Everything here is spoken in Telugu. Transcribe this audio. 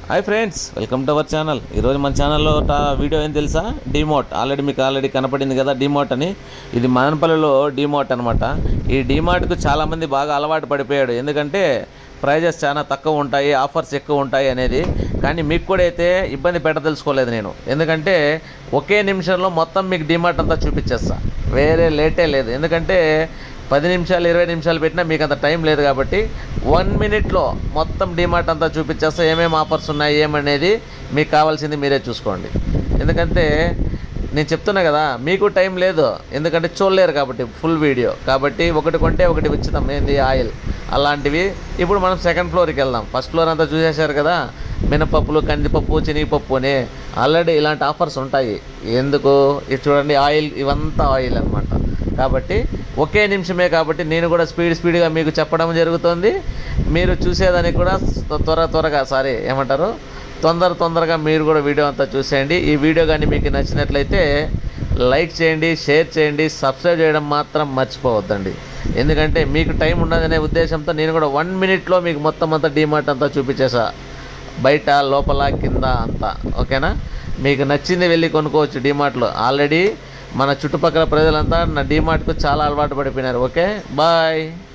Hi friends, welcome to our channel. ఈరోజు మన ఛానల్లో వీడియో ఏం తెలుసా, డీమోట్. మీకు ఆల్రెడీ కనపడింది కదా డీమోట్ అని. ఇది మదనపల్లిలో డీమోట్ అనమాట. ఈ డీమార్ట్కు చాలామంది బాగా అలవాటు పడిపోయాడు. ఎందుకంటే ప్రైజెస్ చాలా తక్కువ ఉంటాయి, ఆఫర్స్ ఎక్కువ ఉంటాయి అనేది. కానీ మీకు కూడా అయితే ఇబ్బంది పెట్టదలుచుకోలేదు నేను. ఎందుకంటే ఒకే నిమిషంలో మొత్తం మీకు డీమార్ట్ అంతా చూపించేస్తా, వేరే లేటే లేదు. ఎందుకంటే 10 నిమిషాలు 20 నిమిషాలు పెట్టినా మీకు అంత టైం లేదు. కాబట్టి 1 మినిట్లో మొత్తం డీమార్ట్ అంతా చూపించేస్తా. ఏమేమి ఆఫర్స్ ఉన్నాయి ఏమనేది మీకు కావాల్సింది మీరే చూసుకోండి. ఎందుకంటే నేను చెప్తున్నా కదా, మీకు టైం లేదు, ఎందుకంటే చూడలేరు కాబట్టి ఫుల్ వీడియో. కాబట్టి ఒకటి కొంటే ఒకటి ఉచితం, ఏంది ఆయిల్ అలాంటివి. ఇప్పుడు మనం సెకండ్ ఫ్లోర్కి వెళ్దాం. ఫస్ట్ ఫ్లోర్ అంతా చూసేశారు కదా, మినపప్పులు, కందిపప్పు, శనగపప్పు అని ఆల్రెడీ ఇలాంటి ఆఫర్స్ ఉంటాయి. ఎందుకు ఇది చూడండి, ఆయిల్ ఇవంతా ఆయిల్ అనమాట. కాబట్టి ఒకే నిమిషమే కాబట్టి నేను కూడా స్పీడ్గా మీకు చెప్పడం జరుగుతుంది. మీరు చూసేదానికి కూడా తొందరగా మీరు కూడా వీడియో అంతా చూసేయండి. ఈ వీడియో కానీ మీకు నచ్చినట్లయితే లైక్ చేయండి, షేర్ చేయండి, సబ్స్క్రైబ్ చేయడం మాత్రం మర్చిపోవద్దండి. ఎందుకంటే మీకు టైం ఉన్నదనే ఉద్దేశంతో నేను కూడా 1 మినిట్లో మీకు మొత్తం అంతా డీమార్ట్ అంతా చూపించేసా, బయట లోపల కింద అంతా. ఓకేనా? మీకు నచ్చింది వెళ్ళి కొనుక్కోవచ్చు డీమార్ట్లో. ఆల్రెడీ మన చుట్టుపక్కల ప్రజలంతా నా డీమార్ట్కు చాలా అలవాటు పడిపోయినారు. Okay, bye.